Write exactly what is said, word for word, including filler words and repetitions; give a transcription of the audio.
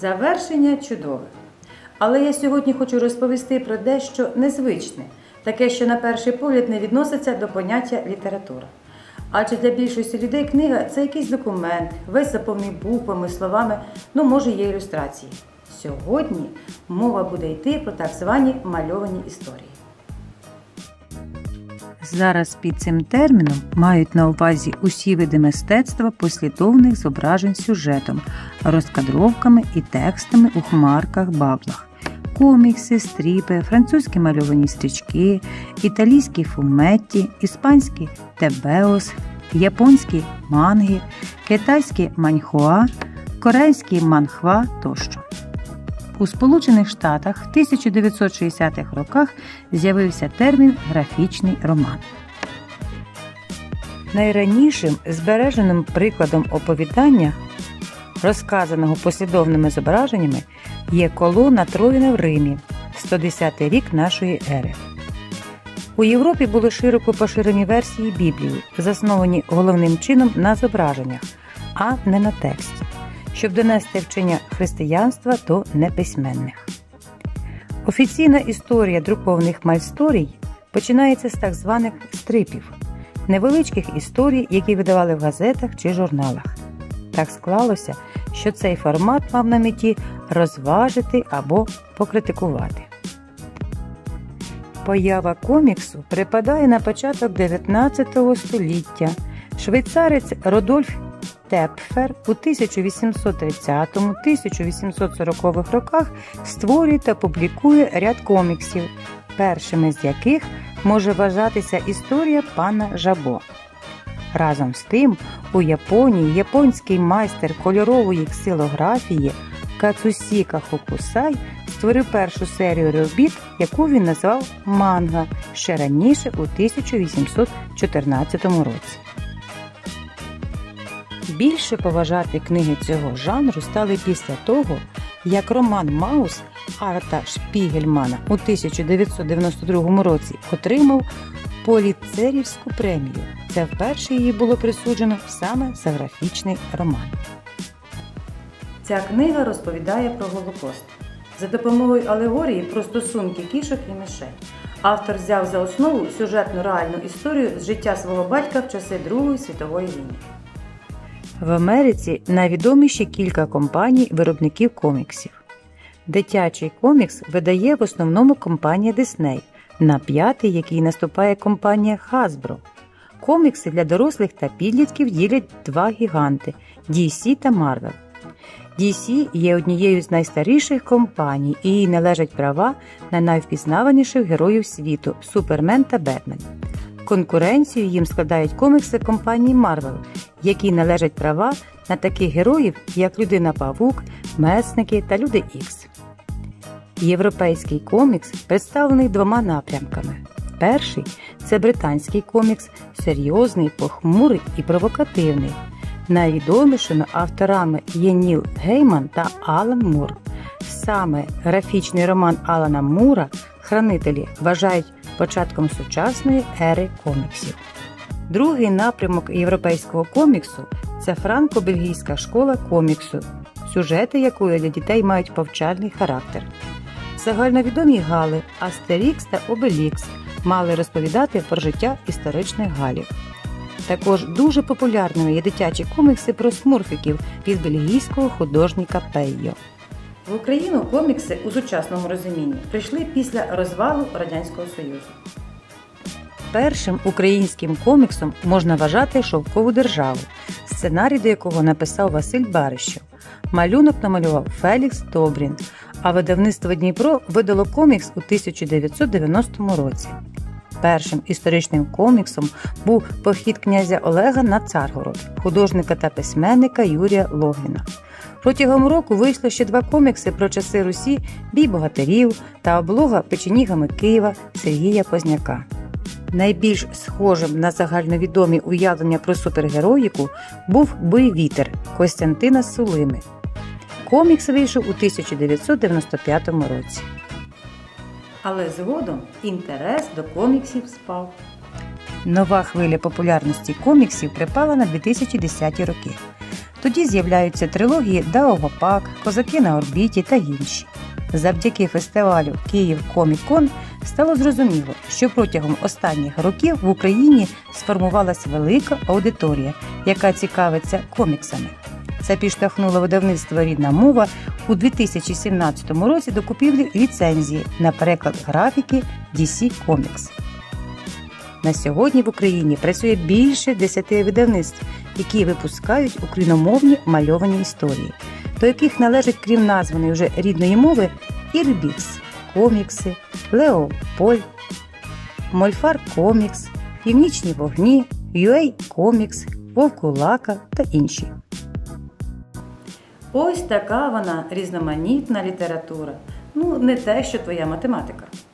Завершення чудове. Але я сьогодні хочу розповісти про дещо незвичне, таке, що на перший погляд не відноситься до поняття література. Адже для більшості людей книга – це якийсь документ, весь заповнений буквами, словами, ну, може, є ілюстрації. Сьогодні мова буде йти про так звані мальовані історії. Зараз під цим терміном мають на увазі усі види мистецтва послідовних зображень сюжетом, розкадровками і текстами у хмарках, баблах. Комікси, стріпи, французькі мальовані стрічки, італійські фуметті, іспанські тебеос, японські манги, китайські маньхуа, корейські манхва тощо. У Сполучених Штатах в тисяча дев'ятсот шістдесятих роках з'явився термін «графічний роман». Найранішим збереженим прикладом оповідання, розказаного послідовними зображеннями, є колона Троїна в Римі, сто десятий рік нашої ери. У Європі були широко поширені версії Біблії, засновані головним чином на зображеннях, а не на тексті, щоб донести вчення християнства до неписьменних. Офіційна історія друкованих мальсторій починається з так званих стрипів – невеличких історій, які видавали в газетах чи журналах. Так склалося, що цей формат мав на меті розважити або покритикувати. Поява коміксу припадає на початок дев'ятнадцятого століття. Швейцарець Рудольф Тепфер у тисяча вісімсот тридцятому - тисяча вісімсот сорокових роках створює та публікує ряд коміксів, першими з яких може вважатися історія пана Жабо. Разом з тим, у Японії японський майстер кольорової ксилографії Кацусіка Хокусай створив першу серію робіт, яку він назвав манга, ще раніше у тисяча вісімсот чотирнадцятому році. Більше поважати книги цього жанру стали після того, як роман «Маус» Арта Шпігельмана у тисяча дев'ятсот дев'яносто другому році отримав Поліцерівську премію. Це вперше її було присуджено саме за графічний роман. Ця книга розповідає про Голокост. За допомогою алегорії про стосунки кішок і мишей. Автор взяв за основу сюжетну реальну історію з життя свого батька в часи Другої світової війни. В Америці найвідоміші кілька компаній-виробників коміксів. Дитячий комікс видає в основному компанія Disney, на п'ятий, який наступає компанія Hasbro. Комікси для дорослих та підлітків ділять два гіганти – ді сі та Marvel. ді сі є однією з найстаріших компаній, і їй належать права на найвпізнаваніших героїв світу – Супермен та Бетмен. Конкуренцію їм складають комікси компанії Marvel, якій належать права на таких героїв, як Людина-павук, Месники та Люди Ікс. Європейський комікс представлений двома напрямками. Перший – це британський комікс, серйозний, похмурий і провокативний. Найвідомішими авторами є Ніл Гейман та Алан Мур. Саме графічний роман Алана Мура хранителі вважають початком сучасної ери коміксів. Другий напрямок європейського коміксу – це франко-бельгійська школа коміксу, сюжети якої для дітей мають повчальний характер. Загальновідомі Гали, Астерікс та Обелікс мали розповідати про життя історичних галів. Також дуже популярними є дитячі комікси про смурфиків від бельгійського художника Пеййо. В Україну комікси у сучасному розумінні прийшли після розвалу Радянського Союзу. Першим українським коміксом можна вважати «Шовкову державу», сценарій до якого написав Василь Барищев. Малюнок намалював Фелікс Добрін, а видавництво «Дніпро» видало комікс у тисяча дев'ятсот дев'яностому році. Першим історичним коміксом був «Похід князя Олега на Царгород» художника та письменника Юрія Логвіна. Протягом року вийшло ще два комікси про часи Русі «Бій богатирів» та «Облога печенігами Києва» Сергія Позняка. Найбільш схожим на загальновідомі уявлення про супергероїку був «Бойвітер» Костянтина Сулими. Комікс вийшов у тисяча дев'ятсот дев'яносто п'ятому році. Але згодом інтерес до коміксів спав. Нова хвиля популярності коміксів припала на дві тисячі десяті роки. Тоді з'являються трилогії «Дао Гопак», «Козаки на орбіті» та інші. Завдяки фестивалю «Київ Комік-Кон» стало зрозуміло, що протягом останніх років в Україні сформувалась велика аудиторія, яка цікавиться коміксами. Це підштовхнуло видавництво «Рідна мова» у дві тисячі сімнадцятому році до купівлі ліцензії на переклад графіки ді сі Comics. На сьогодні в Україні працює більше десяти видавництв, які випускають україномовні мальовані історії, до яких належать, крім названої вже рідної мови, Ірбіс Комікси, Леополь, Мольфар Комікс, Північні вогні, ю ей Комікс, Вовкулака та інші. Ось така вона різноманітна література. Ну, не те, що твоя математика.